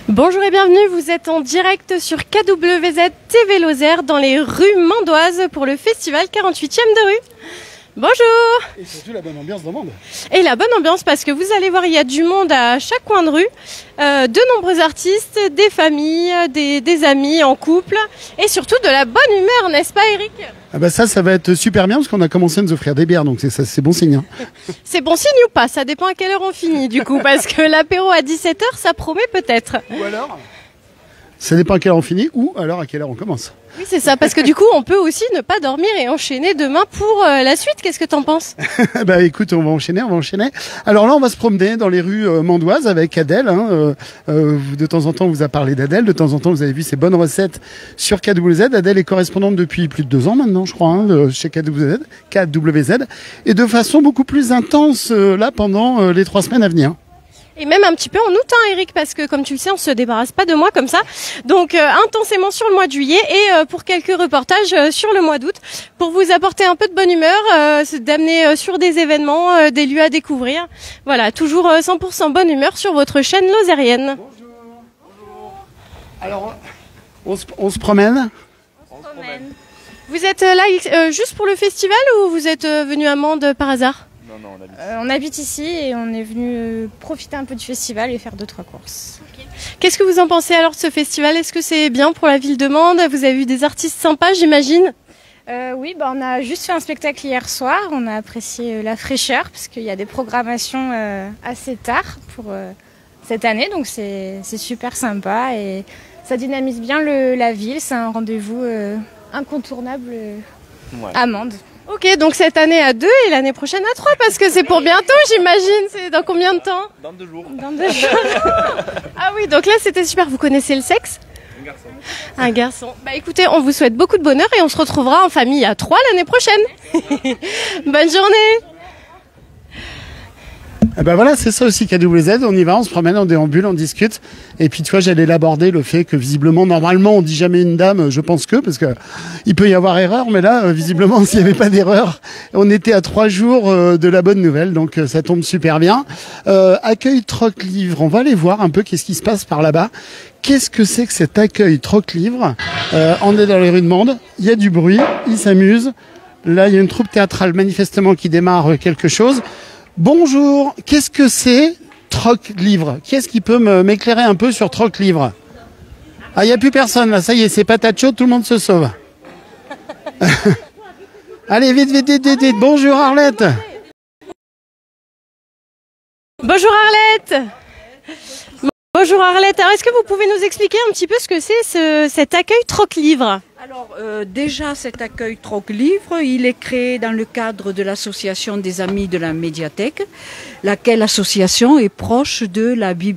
Bonjour et bienvenue, vous êtes en direct sur KWZ TV Lozère dans les rues Mandoises pour le festival 48e de rue. Bonjour! Et surtout la bonne ambiance dans le monde. Et la bonne ambiance parce que vous allez voir, il y a du monde à chaque coin de rue, de nombreux artistes, des familles, des amis en couple et surtout de la bonne humeur, n'est-ce pas Eric? Ah bah ça va être super bien parce qu'on a commencé à nous offrir des bières, donc c'est bon signe. Hein. C'est bon signe ou pas? Ça dépend à quelle heure on finit du coup, parce que l'apéro à 17h, ça promet peut-être. Ou alors ça dépend à quelle heure on finit ou alors à quelle heure on commence. Oui, c'est ça, parce que du coup, on peut aussi ne pas dormir et enchaîner demain pour la suite. Qu'est-ce que t'en penses? Bah écoute, on va enchaîner. Alors là, on va se promener dans les rues mandoises avec Adèle. Hein. De temps en temps, on vous a parlé d'Adèle. De temps en temps, vous avez vu ses bonnes recettes sur KWZ. Adèle est correspondante depuis plus de 2 ans maintenant, je crois, hein, chez KWZ. Et de façon beaucoup plus intense là pendant les 3 semaines à venir. Et même un petit peu en août, hein, Eric, parce que comme tu le sais, on se débarrasse pas de moi comme ça. Donc intensément sur le mois de juillet et pour quelques reportages sur le mois d'août pour vous apporter un peu de bonne humeur, d'amener sur des événements, des lieux à découvrir. Voilà, toujours 100% bonne humeur sur votre chaîne lozérienne. Bonjour. Alors, on se promène. Vous êtes là juste pour le festival ou vous êtes venu à Mende par hasard? Non, on habite ici et on est venu profiter un peu du festival et faire 2-3 courses. Okay. Qu'est-ce que vous en pensez alors de ce festival? Est-ce que c'est bien pour la ville de Mende? Vous avez vu des artistes sympas, j'imagine? Oui, on a juste fait un spectacle hier soir. On a apprécié la fraîcheur parce qu'il y a des programmations assez tard pour cette année. Donc c'est super sympa et ça dynamise bien la ville. C'est un rendez-vous incontournable à Mende. Ok, donc cette année à 2 et l'année prochaine à 3 parce que c'est pour bientôt, j'imagine. C'est dans combien de temps? Dans 2 jours. Dans 2 jours. Ah oui, donc là c'était super. Vous connaissez le sexe? Un garçon. Un garçon. Bah écoutez, on vous souhaite beaucoup de bonheur et on se retrouvera en famille à 3 l'année prochaine. Bonne journée. Ah bah voilà, c'est ça aussi KWZ, on y va, on se promène, on déambule, on discute. Et puis tu vois, j'allais l'aborder, le fait que visiblement, normalement, on dit jamais une dame, je pense parce que il peut y avoir erreur, mais là, visiblement, s'il n'y avait pas d'erreur, on était à 3 jours de la bonne nouvelle, donc ça tombe super bien. Accueil Troc Livre, on va aller voir un peu qu'est-ce qui se passe par là-bas. Qu'est-ce que c'est que cet accueil Troc Livre? On est dans les rues de Mende, il y a du bruit, ils s'amusent. Là, il y a une troupe théâtrale manifestement qui démarre quelque chose. Bonjour, qu'est-ce que c'est Troc Livre? Qui est-ce qui peut m'éclairer un peu sur Troc Livre? Ah, il n'y a plus personne là, ça y est, c'est patate chaude, tout le monde se sauve. Allez, vite. Bonjour Arlette. Bonjour Arlette. Bonjour Arlette, alors est-ce que vous pouvez nous expliquer un petit peu ce que c'est cet accueil Troc Livre? Alors déjà cet accueil Troc Livre, il est créé dans le cadre de l'association des Amis de la Médiathèque, laquelle association est proche de la Bibliothèque.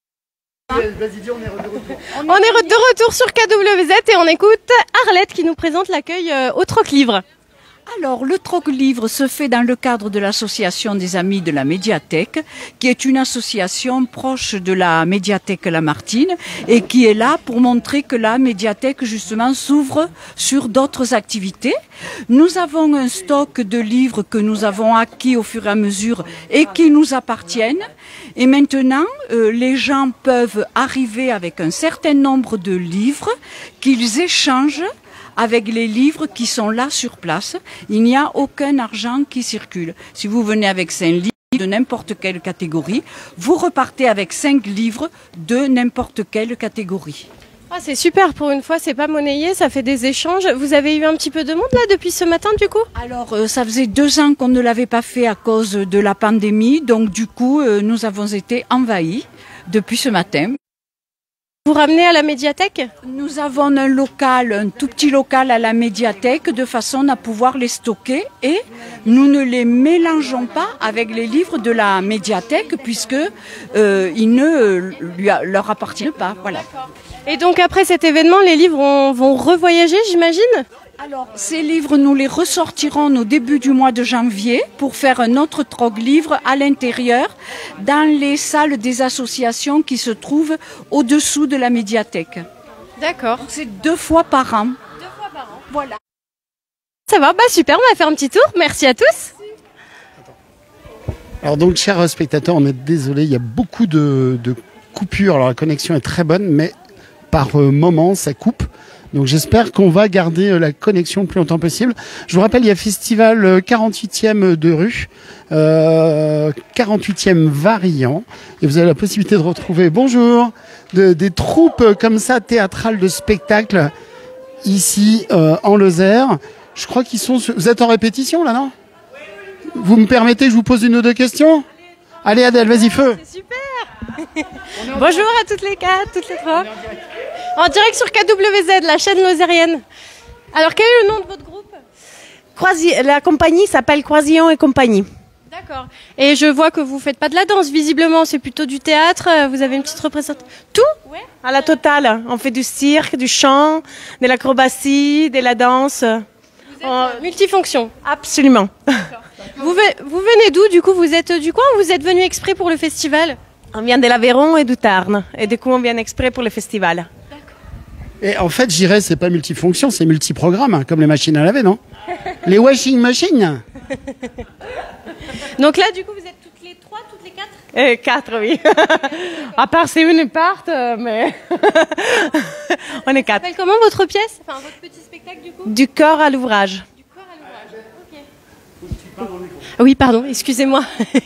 Vas-y, dis, on est de retour. On est de retour sur KWZ et on écoute Arlette qui nous présente l'accueil au Troc Livre. Alors, le Troc Livre se fait dans le cadre de l'association des Amis de la Médiathèque, qui est une association proche de la Médiathèque Lamartine et qui est là pour montrer que la Médiathèque, justement, s'ouvre sur d'autres activités. Nous avons un stock de livres que nous avons acquis au fur et à mesure et qui nous appartiennent. Et maintenant, les gens peuvent arriver avec un certain nombre de livres qu'ils échangent avec les livres qui sont là sur place. Il n'y a aucun argent qui circule. Si vous venez avec 5 livres de n'importe quelle catégorie, vous repartez avec 5 livres de n'importe quelle catégorie. Ah, c'est super, pour une fois, c'est pas monnayé, ça fait des échanges. Vous avez eu un petit peu de monde là depuis ce matin du coup? Alors, ça faisait 2 ans qu'on ne l'avait pas fait à cause de la pandémie, donc du coup, nous avons été envahis depuis ce matin. Vous ramenez à la médiathèque? Nous avons un local, un tout petit local à la médiathèque de façon à pouvoir les stocker et nous ne les mélangeons pas avec les livres de la médiathèque puisque ils ne leur appartiennent pas. Voilà. Et donc après cet événement, les livres vont revoyager, j'imagine? Alors, ces livres, nous les ressortirons au début du mois de janvier pour faire un autre Troc Livre à l'intérieur dans les salles des associations qui se trouvent au-dessous de la médiathèque. D'accord. C'est 2 fois par an. 2 fois par an. Voilà. Ça va, bah super, on va faire un petit tour. Merci à tous. Alors donc, chers spectateurs, on est désolé, il y a beaucoup de coupures. Alors la connexion est très bonne, mais par moment, ça coupe. Donc j'espère qu'on va garder la connexion le plus longtemps possible. Je vous rappelle, il y a festival 48e de rue, 48e variant. Et vous avez la possibilité de retrouver, bonjour, des troupes comme ça, théâtrales de spectacles, ici en Lozère. Je crois qu'ils sont... Vous êtes en répétition là, non? Vous me permettez que je vous pose une ou deux questions? Allez Adèle, vas-y, feu. C'est super. Bonjour à toutes les quatre, toutes les trois. En direct sur KWZ, la chaîne lozérienne. Alors, quel est le nom de votre groupe? La compagnie s'appelle Croisillon et compagnie. D'accord. Et je vois que vous faites pas de la danse, visiblement, c'est plutôt du théâtre. Vous avez une petite représentation. Tout? Ouais. À la totale. On fait du cirque, du chant, de l'acrobatie, de la danse. Vous êtes multifonction. Absolument. Vous venez d'où, du coup? Vous êtes du coin ou vous êtes venu exprès pour le festival? On vient de l'Aveyron et du Tarn. Et du coup, on vient exprès pour le festival. Et en fait, j'irais, c'est pas multifonction, c'est multiprogramme, hein, comme les machines à laver, non? Les washing machines. Donc là, du coup, vous êtes toutes les trois, toutes les quatre? Quatre, oui. À part si une parte, mais on est Ça quatre. s'appelle comment votre pièce? Enfin, votre petit spectacle, du coup? Du corps à l'ouvrage. Du corps à l'ouvrage. Ok. Oui, pardon, excusez-moi.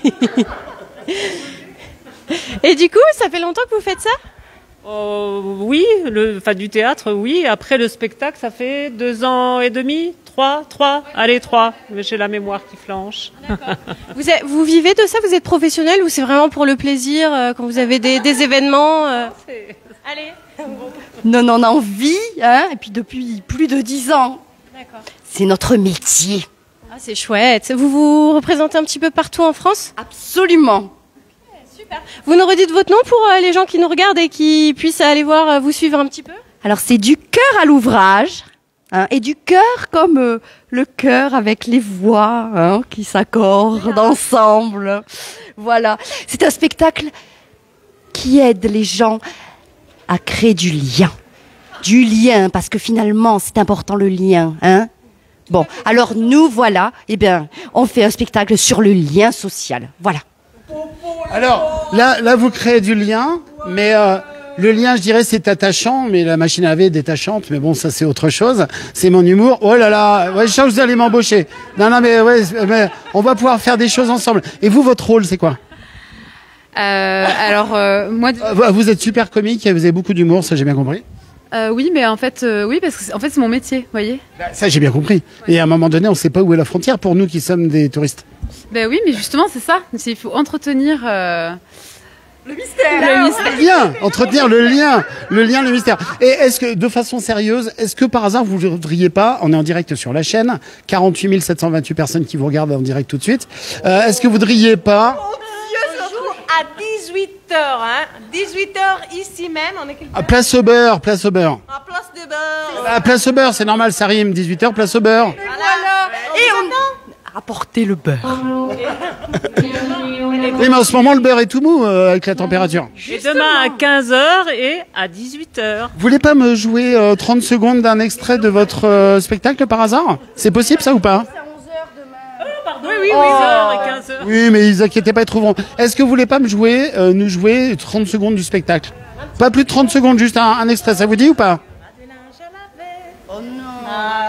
Et du coup, ça fait longtemps que vous faites ça? Oui, du théâtre, oui. Après le spectacle, ça fait 2 ans et demi, 3. Allez, 3. Mais j'ai la mémoire qui flanche. Vous vivez de ça? Vous êtes professionnel ou c'est vraiment pour le plaisir quand vous avez des événements Allez. Non, on en vit, hein, et puis depuis plus de 10 ans. D'accord. C'est notre métier. Ah, c'est chouette. Vous vous représentez un petit peu partout en France? Absolument. Super. Vous nous redites votre nom pour les gens qui nous regardent et qui puissent aller voir, vous suivre un petit peu? Alors c'est du cœur à l'ouvrage, hein, et du cœur comme le cœur avec les voix, hein, qui s'accordent ensemble. Voilà. C'est un spectacle qui aide les gens à créer du lien. Du lien, parce que finalement, c'est important le lien, hein. Bon, alors nous, voilà, on fait un spectacle sur le lien social. Voilà. Alors, là, vous créez du lien, mais le lien, je dirais, c'est attachant, mais la machine à laver est détachante, mais bon, ça, c'est autre chose. C'est mon humour. Oh là là, ouais, je sens que vous allez m'embaucher. Non, mais on va pouvoir faire des choses ensemble. Et vous, votre rôle, c'est quoi? Moi, vous êtes super comique, vous avez beaucoup d'humour, ça, j'ai bien compris. oui, mais en fait, oui, parce que c'est mon métier, vous voyez. Ça, j'ai bien compris. Et à un moment donné, on ne sait pas où est la frontière pour nous qui sommes des touristes. Ben oui, mais justement, c'est ça. Il faut entretenir Le mystère. Le lien, entretenir le lien, le mystère. Et est-ce que, de façon sérieuse, est-ce que par hasard vous ne voudriez pas, on est en direct sur la chaîne, 48 728 personnes qui vous regardent en direct tout de suite, est-ce que vous voudriez pas... À 18h, hein. 18h ici même, on est quelque part. Place au beurre, place au beurre. À place de beurre. Place au beurre, c'est normal, ça rime, 18h, place au beurre. Voilà. Et on Apporter le beurre. Oui, mais en ce moment, le beurre est tout mou avec la température. Et demain à 15h et à 18h. Vous voulez pas me jouer 30 secondes d'un extrait de votre spectacle par hasard? C'est possible ça ou pas? Pardon, oui, 8h et 15h. Oui, mais ils inquiétez pas, ils trouveront. Est-ce que vous voulez pas me jouer, nous jouer 30 secondes du spectacle? Pas plus de 30 secondes, juste un extrait, ça vous dit ou pas? Oh non.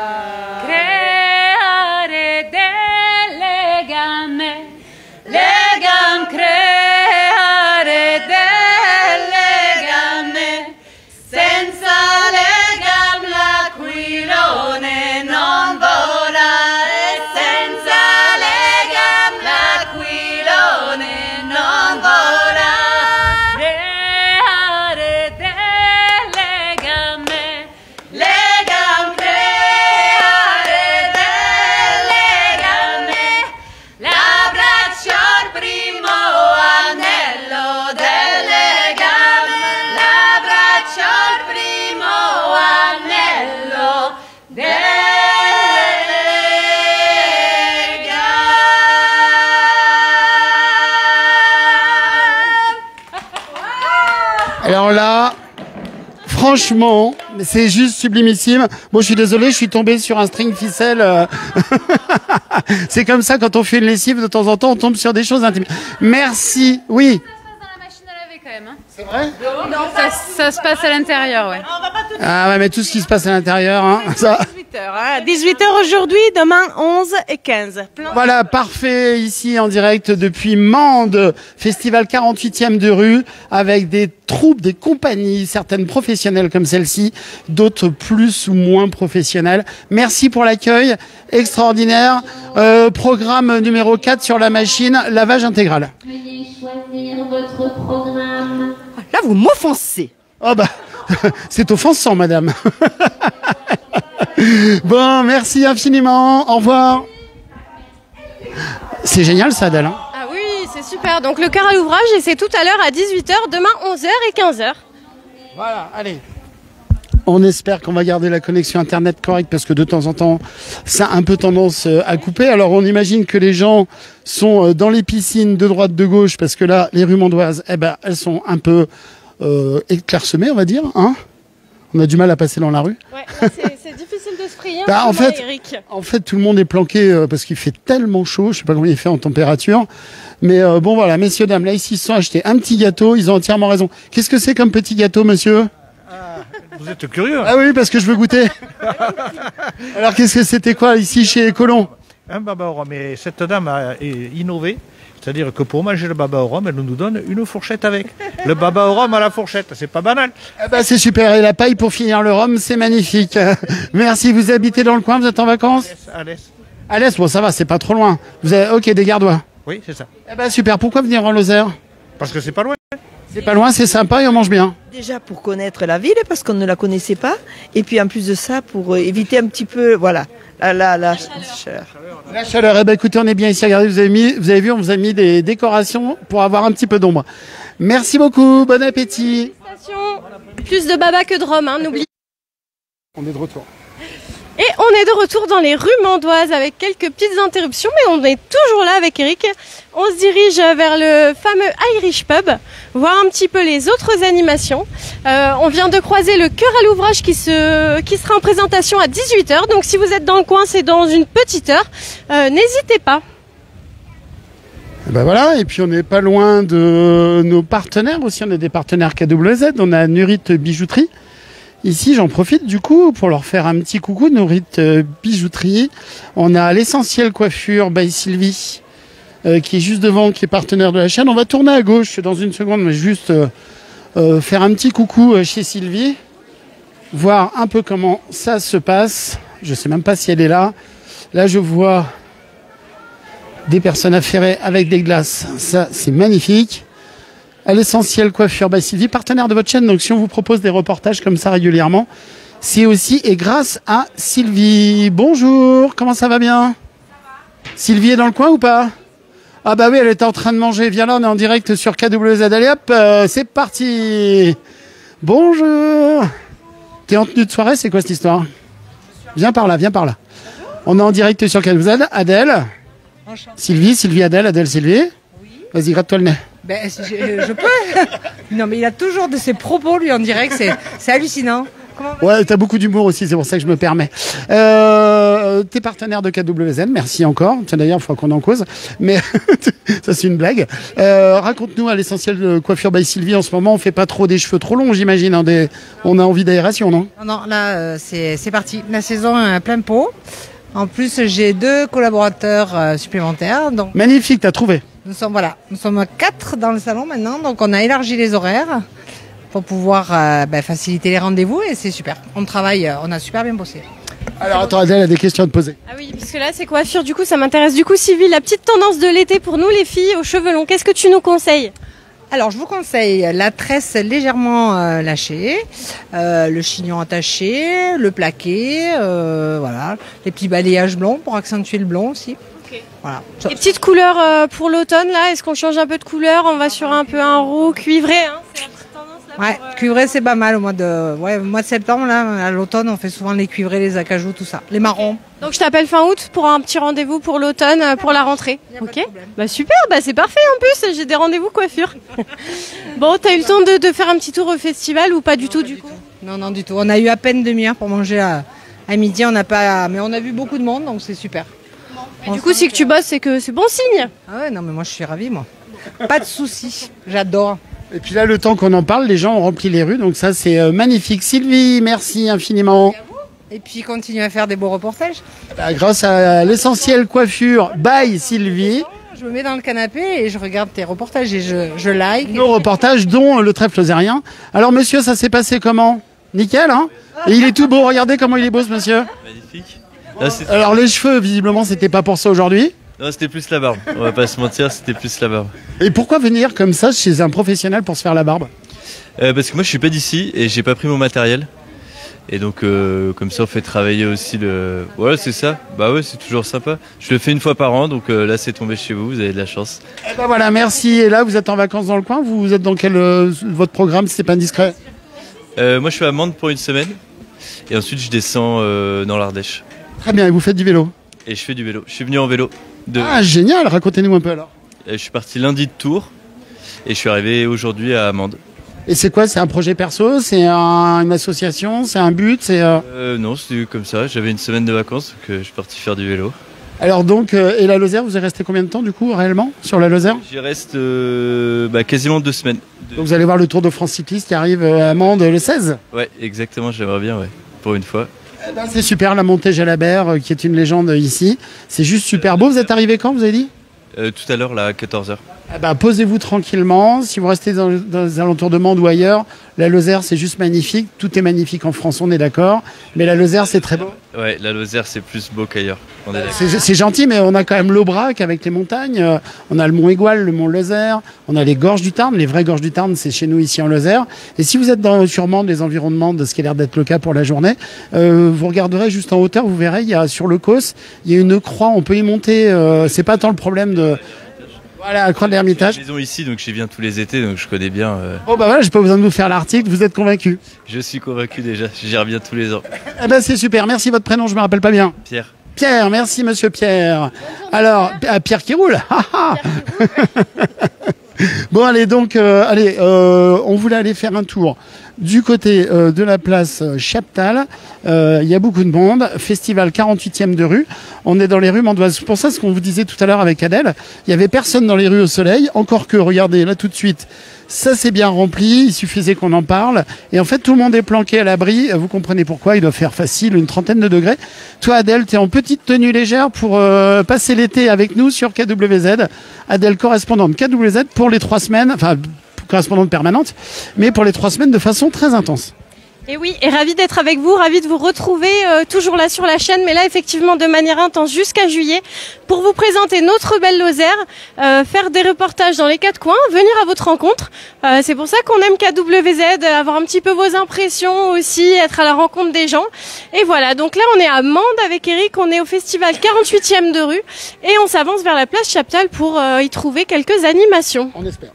Creare delle gambe, legam creare delle gambe, senza legam l'aquilone non vola, e senza legam l'aquilone non vola. Creare delle gambe, legam creare delle gambe, l'abbraccio al primo anello delle gambe, l'abbraccio al primo anello delle gambe. Alors là, franchement, c'est juste sublimissime. Bon, je suis désolé, je suis tombé sur un string ficelle. C'est comme ça, quand on fait une lessive, de temps en temps, on tombe sur des choses intimes. Merci, oui. Dans la machine à laver quand même. Hein. C'est vrai? Ça se passe à l'intérieur, ouais. Ah ouais, mais tout ce qui se passe à l'intérieur, hein, ça... 18h aujourd'hui, demain 11 et 15. Voilà, parfait, ici en direct depuis Mende, festival 48e de rue, avec des troupes, des compagnies, certaines professionnelles comme celle-ci, d'autres plus ou moins professionnelles. Merci pour l'accueil, extraordinaire. Programme numéro 4 sur la machine, lavage intégral. Veuillez choisir votre programme. Là, vous m'offensez. Oh bah, c'est offensant, madame. Bon, merci infiniment. Au revoir. C'est génial ça, Adèle. Hein. Ah oui, c'est super. Donc le cœur à l'ouvrage et c'est tout à l'heure à 18h, demain 11h et 15h. Voilà, allez. On espère qu'on va garder la connexion internet correcte parce que de temps en temps, ça a un peu tendance à couper. Alors on imagine que les gens sont dans les piscines de droite, de gauche parce que là, les rues mandoises, eh ben, elles sont un peu éclairsemées, on va dire. Hein, on a du mal à passer dans la rue. Ouais, c'est difficile de se frayer. Bah, Eric. En fait, tout le monde est planqué parce qu'il fait tellement chaud. Je sais pas combien il fait en température. Mais bon, voilà, messieurs, dames, là, ici, ils se sont achetés un petit gâteau. Ils ont entièrement raison. Qu'est-ce que c'est comme petit gâteau, monsieur? Vous êtes curieux? Ah oui, parce que je veux goûter. Alors, qu'est-ce que c'était quoi ici chez Colomb? Un baba au rhum. Et cette dame a innové. C'est-à-dire que pour manger le baba au rhum, elle nous donne une fourchette avec. Le baba au rhum à la fourchette, c'est pas banal. Ah bah c'est super. Et la paille pour finir le rhum, c'est magnifique. Merci. Vous habitez dans le coin? Vous êtes en vacances? À l'est. À l'est, bon, ça va, c'est pas trop loin. Vous avez, ok, des Gardois. Oui, c'est ça. Ah bah super. Pourquoi venir en Lozère? Parce que c'est pas loin. C'est pas loin, c'est sympa et on mange bien. Déjà pour connaître la ville, parce qu'on ne la connaissait pas. Et puis en plus de ça, pour éviter un petit peu, voilà, la chaleur. La chaleur. Eh ben, écoutez, on est bien ici. Regardez, vous avez vu, on vous a mis des décorations pour avoir un petit peu d'ombre. Merci beaucoup. Bon appétit. Plus de baba que de rhum, hein, n'oublie. On est de retour. Et on est de retour dans les rues mandoises avec quelques petites interruptions, mais on est toujours là avec Eric. On se dirige vers le fameux Irish Pub, voir un petit peu les autres animations. On vient de croiser le cœur à l'ouvrage qui sera en présentation à 18h. Donc si vous êtes dans le coin, c'est dans une petite heure. N'hésitez pas. Ben voilà, et puis on n'est pas loin de nos partenaires aussi. On a des partenaires KWZ, on a Nurit Bijouterie. Ici, j'en profite du coup pour leur faire un petit coucou, Nurit Bijouterie. On a l'Essentiel Coiffure by Sylvie, qui est juste devant, qui est partenaire de la chaîne. On va tourner à gauche dans une seconde, mais juste faire un petit coucou chez Sylvie, voir un peu comment ça se passe. Je sais même pas si elle est là. Là, je vois des personnes affairées avec des glaces. Ça, c'est magnifique. À l'Essentiel Coiffure by Sylvie, partenaire de votre chaîne. Donc, si on vous propose des reportages comme ça régulièrement, c'est aussi et grâce à Sylvie. Bonjour, comment ça va bien? Sylvie est dans le coin ou pas? Ah bah oui, elle était en train de manger. Viens là, on est en direct sur KWZ. Allez hop, c'est parti. Bonjour. T'es en tenue de soirée, c'est quoi cette histoire? Viens par là, viens par là. On est en direct sur KWZ. Adèle. Sylvie, Adèle, Sylvie. Oui. Vas-y, gratte-toi le nez. Ben, je peux. Non, mais il a toujours de ses propos, lui, en direct. C'est hallucinant. Ouais, t'as beaucoup d'humour aussi, c'est pour ça que je me permets. T'es partenaire de KWZ, merci encore. Tiens, d'ailleurs, il faut qu'on en cause. Mais ça, c'est une blague. Raconte-nous à l'Essentiel de Coiffure by Sylvie. En ce moment, on fait pas trop des cheveux trop longs, j'imagine. Hein, on a envie d'aération, non? Non, là, c'est parti. La saison à plein pot. En plus, j'ai 2 collaborateurs supplémentaires. Donc... Magnifique, t'as trouvé. Nous sommes 4 dans le salon maintenant, donc on a élargi les horaires pour pouvoir faciliter les rendez-vous et c'est super. On travaille, on a super bien bossé. Alors attends, Adèle a des questions à te poser. Ah oui, parce que là c'est coiffure, du coup ça m'intéresse. Du coup Sylvie, la petite tendance de l'été pour nous les filles aux cheveux longs, qu'est-ce que tu nous conseilles? Alors je vous conseille la tresse légèrement lâchée, le chignon attaché, le plaqué, voilà, les petits balayages blonds pour accentuer le blond aussi. Okay. Voilà. Les petites couleurs pour l'automne là, est-ce qu'on change un peu de couleur? On va sur un peu un roux cuivré, hein? C'est la petite tendance là. Ouais, cuivré c'est pas mal au mois de septembre là, à l'automne on fait souvent les cuivrés, les acajou, tout ça, les marrons. Donc je t'appelle fin août pour un petit rendez-vous pour l'automne, pour la rentrée. Ok. Bah super, bah c'est parfait en plus, j'ai des rendez-vous coiffure. Bon, t'as eu le temps de faire un petit tour au festival ou pas du tout du coup? Non du tout. On a eu à peine demi-heure pour manger à midi, mais on a vu beaucoup de monde donc c'est super. Du coup, si que tu bosses, c'est que c'est bon signe. Ah ouais, non mais moi je suis ravie moi. Pas de soucis, j'adore. Et puis là, le temps qu'on en parle, les gens ont rempli les rues, donc ça c'est magnifique. Sylvie, merci infiniment. Et puis continue à faire des beaux reportages. Bah, grâce à l'essentiel coiffure by Sylvie. Je me mets dans le canapé et je regarde tes reportages et je like. Nos reportages, dont le trèfle lozérien. Alors monsieur, ça s'est passé comment? Nickel, hein? Et il est tout beau, regardez comment il est beau ce monsieur. Magnifique. Alors les cheveux, visiblement, c'était pas pour ça aujourd'hui. Non, c'était plus la barbe. On va pas se mentir, c'était plus la barbe. Et pourquoi venir comme ça chez un professionnel pour se faire la barbe? Parce que moi je suis pas d'ici et j'ai pas pris mon matériel. Et donc comme ça on fait travailler aussi le... Ouais c'est ça, bah ouais c'est toujours sympa. Je le fais une fois par an donc là c'est tombé chez vous, vous avez de la chance. Et ben voilà, merci. Et là vous êtes en vacances dans le coin, vous êtes dans quel votre programme si c'est pas indiscret? Moi je suis à Mende pour une semaine et ensuite je descends dans l'Ardèche. Très bien, et vous faites du vélo? Et je fais du vélo, je suis venu en vélo. Ah génial, racontez-nous un peu alors. Je suis parti lundi de Tours et je suis arrivé aujourd'hui à Mende. Et c'est quoi? C'est un projet perso? C'est une association? C'est un but? Non, c'est comme ça. J'avais une semaine de vacances, donc je suis parti faire du vélo. Alors donc, et la Lozère, vous êtes resté combien de temps du coup réellement sur la Lozère? J'y reste quasiment 2 semaines. Donc vous allez voir le Tour de France cycliste qui arrive à Mende le 16? Ouais, exactement, j'aimerais bien, ouais, pour une fois. Eh ben, c'est super, la montée Jalabert, qui est une légende ici. C'est juste super beau. Vous êtes arrivé quand, vous avez dit? Tout à l'heure, là, à 14h. Eh ben, posez-vous tranquillement. Si vous restez dans les alentours de Mende ou ailleurs, la Lozère, c'est juste magnifique. Tout est magnifique en France, on est d'accord. Mais la Lozère, c'est très beau. Ouais, la Lozère, c'est plus beau qu'ailleurs. C'est gentil, mais on a quand même l'Aubrac avec les montagnes. On a le mont Égual, le mont Lozère. On a les gorges du Tarn. Les vraies gorges du Tarn, c'est chez nous ici en Lozère. Et si vous êtes sur Mende, les environnements de ce qui a l'air d'être le cas pour la journée, vous regarderez juste en hauteur, vous verrez, il y a sur le Causse, il y a une croix, on peut y monter. C'est pas tant le problème de... Voilà, la croix de l'Ermitage. J'ai une maison ici, donc j'y viens tous les étés, donc je connais bien. Bon bah voilà, j'ai pas besoin de vous faire l'article, vous êtes convaincu? Je suis convaincu déjà, j'y reviens tous les ans. Eh ben c'est super, merci. Votre prénom, je me rappelle pas bien. Pierre. Pierre, merci monsieur Pierre. Alors, Pierre qui roule. Bon allez, donc, on voulait aller faire un tour du côté de la place Chaptal. Il y a beaucoup de monde. Festival 48e de rue. On est dans les rues mandoises. C'est pour ça ce qu'on vous disait tout à l'heure avec Adèle. Il y avait personne dans les rues au soleil. Encore que, regardez, là tout de suite, ça c'est bien rempli. Il suffisait qu'on en parle. Et en fait, tout le monde est planqué à l'abri. Vous comprenez pourquoi. Il doit faire facile une 30aine de degrés. Toi, Adèle, tu es en petite tenue légère pour passer l'été avec nous sur KWZ. Adèle, correspondante KWZ pour les 3 semaines. Enfin, correspondante permanente, mais pour les 3 semaines de façon très intense. Et oui, et ravi d'être avec vous, ravi de vous retrouver toujours là sur la chaîne, mais là effectivement de manière intense jusqu'à juillet, pour vous présenter notre belle Lozère, faire des reportages dans les 4 coins, venir à votre rencontre. C'est pour ça qu'on aime KWZ, avoir un petit peu vos impressions aussi, être à la rencontre des gens. Et voilà, donc là on est à Mende avec Eric, on est au festival 48e de rue, et on s'avance vers la place Chaptal pour y trouver quelques animations. On espère.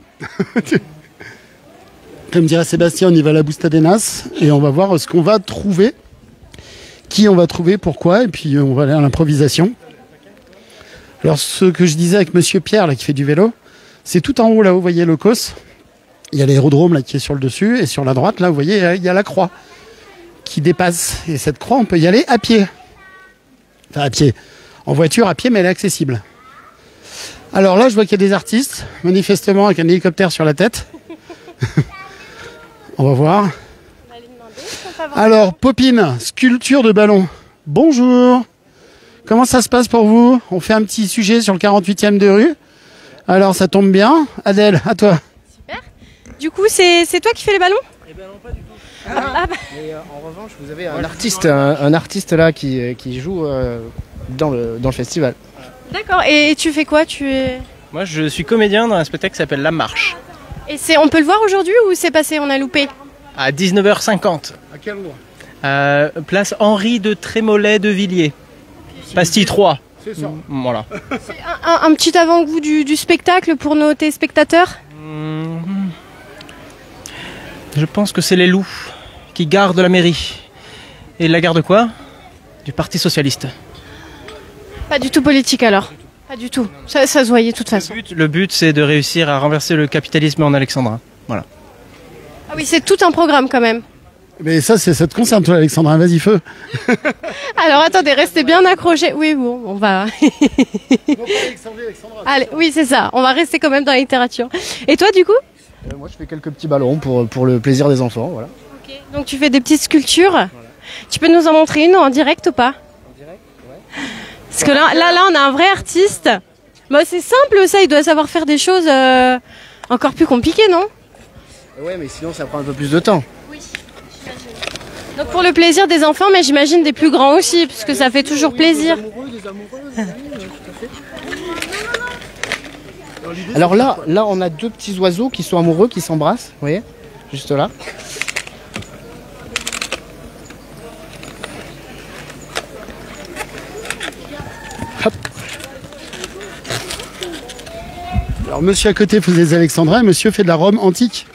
Comme dirait Sébastien, on y va à la Bustadenas et on va voir ce qu'on va trouver, qui on va trouver, pourquoi, et puis on va aller à l'improvisation. Alors ce que je disais avec monsieur Pierre là, qui fait du vélo, c'est tout en haut là, vous voyez le Causse. Il y a l'aérodrome là qui est sur le dessus et sur la droite là, vous voyez, il y a la croix qui dépasse. Et cette croix, on peut y aller à pied. Enfin à pied, en voiture, à pied, mais elle est accessible. Alors là, je vois qu'il y a des artistes, manifestement avec un hélicoptère sur la tête. On va voir. Alors, Popine, sculpture de ballon. Bonjour. Comment ça se passe pour vous? On fait un petit sujet sur le 48e de rue. Alors, ça tombe bien. Adèle, à toi. Super. Du coup, c'est toi qui fais les ballons? Eh ben non, pas du tout. Mais en revanche, vous avez un artiste là qui joue dans le festival. D'accord. Et tu fais quoi? Moi, je suis comédien dans un spectacle qui s'appelle La Marche. Et on peut le voir aujourd'hui ou c'est passé, on a loupé? À 19h50. À quel endroit? Place Henri de Trémollet de Villiers. Pastille 3. C'est ça. Voilà. C'est un petit avant-goût du spectacle pour nos téléspectateurs? Je pense que c'est les loups qui gardent la mairie. Et la garde quoi? Du Parti Socialiste. Pas du tout politique alors? Pas du tout. Ça se voyait de toute façon. Le but, c'est de réussir à renverser le capitalisme en Alexandrin. Voilà. Ah oui, c'est tout un programme quand même. Mais ça te concerne toi, Alexandra, vas-y, feu. Alors attendez, restez bien accrochés. Oui, bon, on va... Non, pas Alexandra. Allez, oui, c'est ça. On va rester quand même dans la littérature. Et toi, du coup? Moi, je fais quelques petits ballons pour le plaisir des enfants, voilà. Okay. Donc tu fais des petites sculptures. Voilà. Tu peux nous en montrer une en direct ou pas? En direct, ouais. Parce que là, on a un vrai artiste. Bah, c'est simple, ça. Il doit savoir faire des choses encore plus compliquées, non? Ouais, mais sinon, ça prend un peu plus de temps. Oui, j'imagine. Donc pour le plaisir des enfants, mais j'imagine des plus grands aussi, parce que ça fait toujours plaisir. Des amoureux, tout à fait. Alors là, on a deux petits oiseaux qui sont amoureux, qui s'embrassent, vous voyez, juste là. Hop. Alors monsieur à côté faisait des alexandrins, monsieur fait de la Rome antique.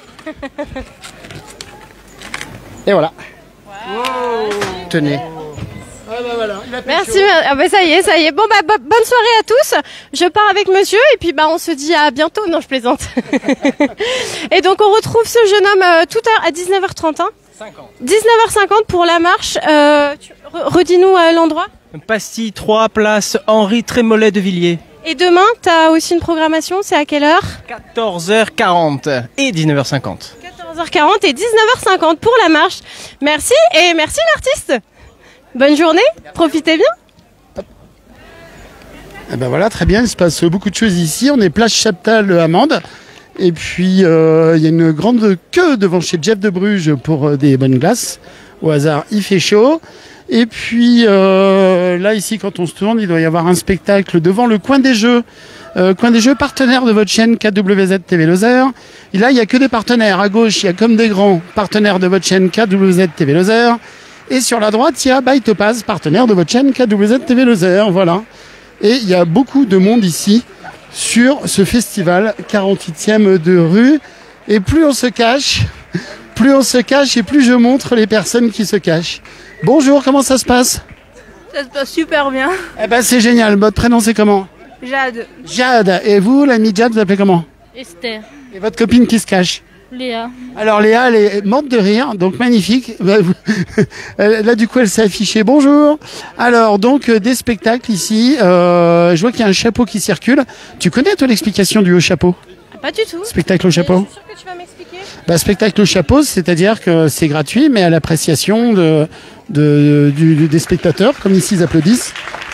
Et voilà. Wow. Tenez. Ah bah voilà, merci, ah bah ça y est. Bon bah bonne soirée à tous. Je pars avec monsieur et puis bah on se dit à bientôt. Non, je plaisante. Et donc on retrouve ce jeune homme tout à l'heure à 19h30. Hein 19h50 pour la marche. Redis-nous l'endroit. Pastille 3, place Henri Trémollet de Villiers. Et demain, t'as aussi une programmation, c'est à quelle heure? 14h40 et 19h50. 14h40 et 19h50 pour la marche. Merci et merci l'artiste. Bonne journée, profitez bien. Et ben voilà, très bien, il se passe beaucoup de choses ici. On est place Chaptal-Amande. Et puis, il y a une grande queue devant chez Jeff de Bruges pour des bonnes glaces. Au hasard, il fait chaud. Et puis, là, ici, quand on se tourne, il doit y avoir un spectacle devant le Coin des Jeux. Coin des Jeux, partenaire de votre chaîne KWZ TV Lozère. Et là, il n'y a que des partenaires. À gauche, il y a comme des grands partenaires de votre chaîne KWZ TV Lozère. Et sur la droite, il y a By Topaz, partenaire de votre chaîne KWZ TV Lozère. Voilà. Et il y a beaucoup de monde ici sur ce festival 48e de rue. Et plus on se cache et plus je montre les personnes qui se cachent. Bonjour, comment ça se passe? Ça se passe super bien. Eh ben c'est génial. Votre prénom c'est comment? Jade. Jade. Et vous, l'amie Jade, vous appelez comment? Esther. Et votre copine qui se cache? Léa. Alors Léa, elle est morte de rire, donc magnifique. Là du coup elle s'est affichée. Bonjour. Alors donc des spectacles ici. Je vois qu'il y a un chapeau qui circule. Tu connais toi l'explication du haut chapeau? Pas du tout. Spectacle au chapeau. Je suis sûre que tu vas m'expliquer. Spectacle au chapeau, c'est-à-dire que c'est gratuit, mais à l'appréciation des spectateurs, comme ici ils applaudissent.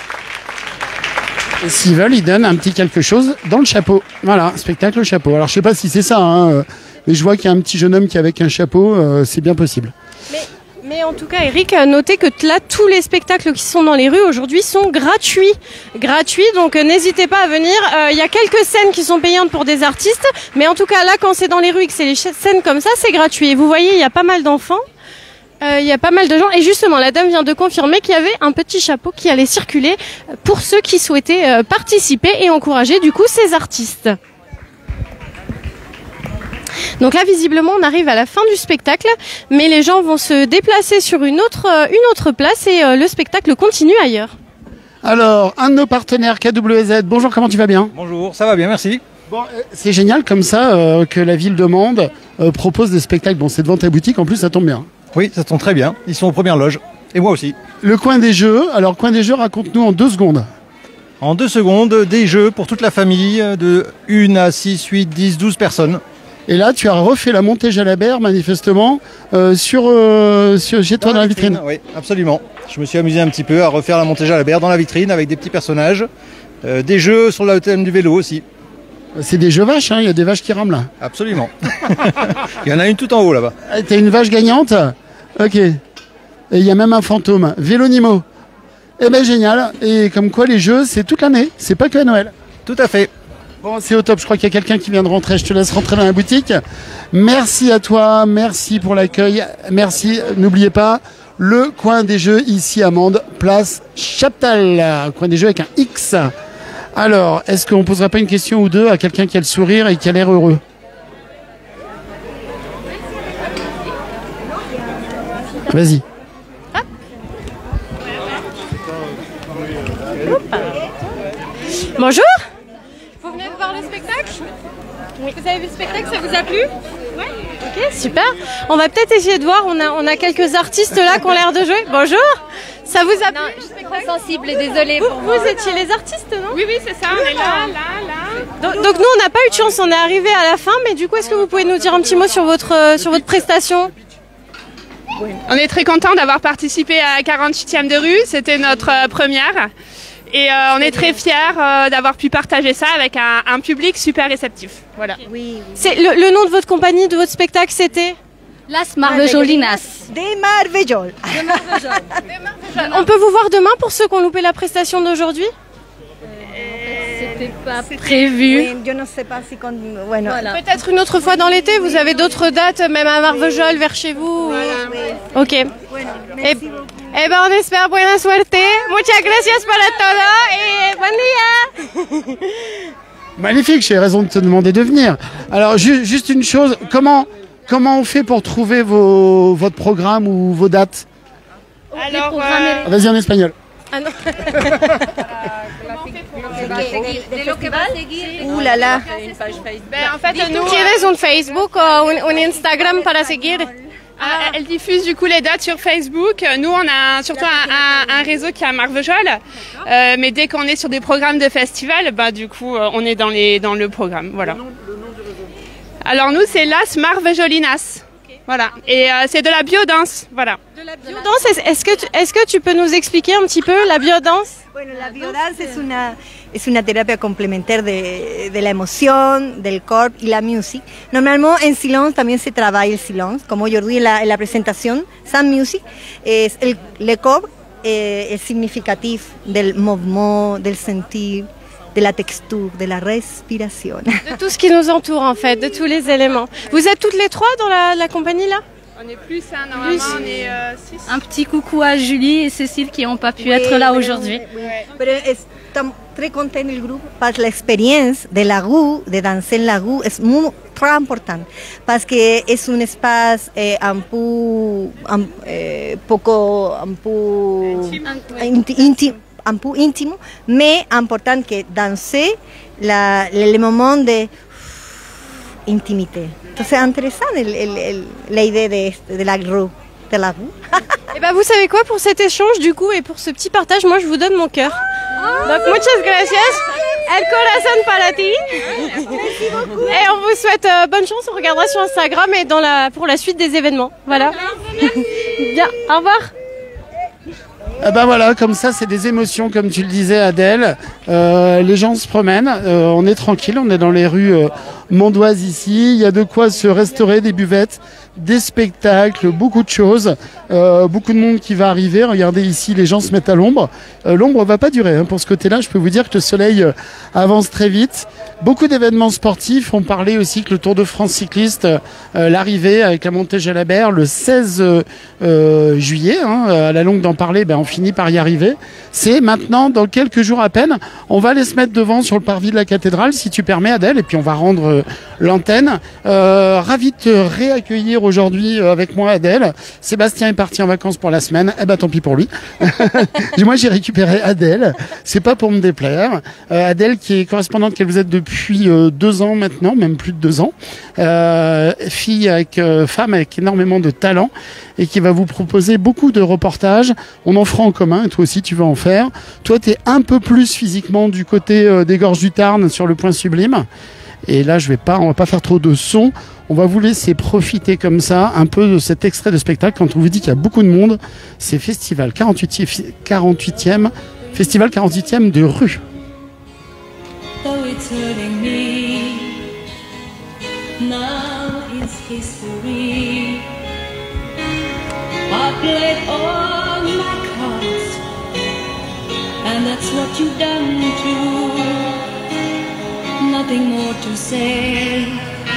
Et s'ils veulent, ils donnent un petit quelque chose dans le chapeau. Voilà, spectacle au chapeau. Alors je sais pas si c'est ça, hein, mais je vois qu'il y a un petit jeune homme qui est avec un chapeau, c'est bien possible. Mais en tout cas, Eric, notez que là, tous les spectacles qui sont dans les rues aujourd'hui sont gratuits. Donc n'hésitez pas à venir. Il y a quelques scènes qui sont payantes pour des artistes, mais en tout cas là, quand c'est dans les rues et que c'est les scènes comme ça, c'est gratuit. Et vous voyez, il y a pas mal d'enfants. Il y a pas mal de gens. Et justement, la dame vient de confirmer qu'il y avait un petit chapeau qui allait circuler pour ceux qui souhaitaient participer et encourager du coup ces artistes. Donc là, visiblement, on arrive à la fin du spectacle, mais les gens vont se déplacer sur une autre place et le spectacle continue ailleurs. Alors, un de nos partenaires KWZ, bonjour, comment tu vas bien? Bonjour, ça va bien, merci. Bon, c'est génial comme ça que la ville de Mende propose des spectacles. Bon, c'est devant ta boutique, en plus ça tombe bien. Oui, ça tombe très bien, ils sont aux premières loges, et moi aussi. Le Coin des Jeux, alors Coin des Jeux, raconte-nous en 2 secondes. En 2 secondes, des jeux pour toute la famille, de 1 à 6, 8, 10, 12 personnes. Et là, tu as refait la montée Jalabert, manifestement, chez toi dans la vitrine. Oui, absolument. Je me suis amusé un petit peu à refaire la montée Jalabert dans la vitrine avec des petits personnages. Des jeux sur le thème du vélo aussi. C'est des jeux vaches, hein, il y a des vaches qui rament là. Absolument. Il y en a une tout en haut là-bas. Ah, t'as une vache gagnante? Ok. Et il y a même un fantôme. Vélonimo. Eh ben génial. Et comme quoi les jeux, c'est toute l'année, c'est pas que à Noël. Tout à fait. Bon, c'est au top. Je crois qu'il y a quelqu'un qui vient de rentrer. Je te laisse rentrer dans la boutique. Merci à toi. Merci pour l'accueil. Merci. N'oubliez pas, le Coin des Jeux ici à Mende, place Chaptal. Coin des Jeux avec un X. Alors, est-ce qu'on poserait pas une question ou deux à quelqu'un qui a le sourire et qui a l'air heureux? Vas-y. Bonjour. Vous venez de voir le spectacle? Oui. Vous avez vu le spectacle, ça vous a plu? Oui. Ok, super. On va peut-être essayer de voir, on a quelques artistes là qui ont l'air de jouer. Bonjour. Ça vous a plu? Je suis trop sensible et désolée. Vous étiez les artistes, non? Oui, c'est ça, on est là. Donc nous, on n'a pas eu de chance, on est arrivé à la fin, mais du coup, est-ce que vous pouvez nous dire un petit mot sur votre prestation? On est très content d'avoir participé à 48e de rue, c'était notre première. Et on est très fiers d'avoir pu partager ça avec un public super réceptif. Voilà. Oui. C'est le nom de votre compagnie, de votre spectacle, c'était Las Marvejolinas. Des Marvejol. On peut vous voir demain pour ceux qui ont loupé la prestation d'aujourd'hui? C'était pas prévu. Oui, je ne sais pas si... Bueno. Voilà. Peut-être une autre fois dans l'été, vous avez d'autres dates, même à Marvejol, vers chez vous? Oui. Ok. Eh ben, on espère buena suerte. Muchas gracias para todo et buen día. Magnifique, j'ai raison de te demander de venir. Alors, juste une chose, comment on fait pour trouver votre programme ou vos dates? Alors, vas-y en espagnol. Ah non. Ouh là là. En fait, nous, ¿Tienes un Facebook o un Instagram para seguir? Elle diffuse du coup les dates sur Facebook. Nous, on a surtout un réseau qui est à Marvejol. Mais dès qu'on est sur des programmes de festival, du coup, on est dans le programme. Voilà. Alors nous, c'est Las Marvejolinas. Voilà. Et c'est de la biodanse. Voilà. De la biodanse, est-ce que tu peux nous expliquer un petit peu la biodanse? Bueno, la biodanse es una terapia complementaire de la emoción, del corps y la music. Normalmente en silence también se trabaja el silence, como Jordi en la presentación, sans music, es le corps es significatif del mouvement, del sentir, de la texture, de la respiration. De tout ce qui nous entoure en fait, de tous les éléments. Vous êtes toutes les trois dans la compagnie là? On est plus, normalement on est 6. Un petit coucou à Julie et Cécile qui n'ont pas pu être là aujourd'hui. Pero estamos très contents del grupo parce la experiencia de la rue, de danser en la rue, es muy très important parce que es un espacio un peu íntimo, mais important que danser le moment de intimité. Entonces, interesante la idée de la rue. Et ben vous savez quoi, pour cet échange du coup et pour ce petit partage, moi je vous donne mon cœur. Donc muchas gracias. El corazón para ti. Et on vous souhaite bonne chance, on regardera sur Instagram et pour la suite des événements. Voilà. Bien, au revoir. Ben voilà, comme ça, c'est des émotions, comme tu le disais, Adèle. Les gens se promènent, on est tranquille, on est dans les rues mondoises ici. Il y a de quoi se restaurer, des buvettes, des spectacles, beaucoup de choses. Beaucoup de monde qui va arriver. Regardez ici, les gens se mettent à l'ombre. L'ombre va pas durer. Pour ce côté-là, je peux vous dire que le soleil avance très vite. Beaucoup d'événements sportifs. On parlait aussi que le Tour de France cycliste, l'arrivée avec la montée Jalabert le 16 juillet. À la longue d'en parler, on finit par y arriver. C'est maintenant, dans quelques jours à peine. On va aller se mettre devant sur le parvis de la cathédrale, si tu permets, Adèle, et puis on va rendre l'antenne. Ravi de te réaccueillir aujourd'hui avec moi, Adèle. Sébastien est parti en vacances pour la semaine. Tant pis pour lui. Moi, j'ai récupéré Adèle. C'est pas pour me déplaire. Adèle, qui est correspondante qu'elle vous êtes depuis 2 ans maintenant, même plus de 2 ans. Femme avec énormément de talent et qui va vous proposer beaucoup de reportages. On en fera en commun et toi aussi tu vas en faire. Toi, tu es un peu plus physiquement du côté des Gorges du Tarn sur le Point Sublime. Et là, on va pas faire trop de son. On va vous laisser profiter comme ça un peu de cet extrait de spectacle. Quand on vous dit qu'il y a beaucoup de monde, c'est Festival 48e de rue. Though it's hurting me, now it's history. I played all my cards, and that's what you've done too. Nothing more to say,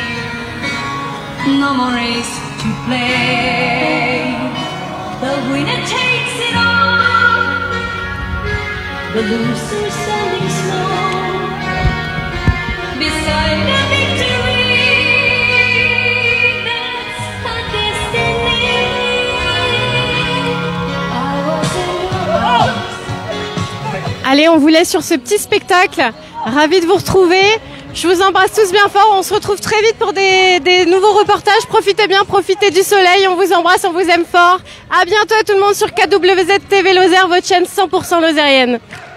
no more race to play. The winner takes it all, the loser standing small beside the victory. That's her destiny. I was in your arms. Allez, on vous laisse sur ce petit spectacle. Ravi de vous retrouver. Je vous embrasse tous bien fort. On se retrouve très vite pour des nouveaux reportages. Profitez bien, profitez du soleil. On vous embrasse, on vous aime fort. À bientôt tout le monde sur KWZ TV Lozère, votre chaîne 100% lozérienne.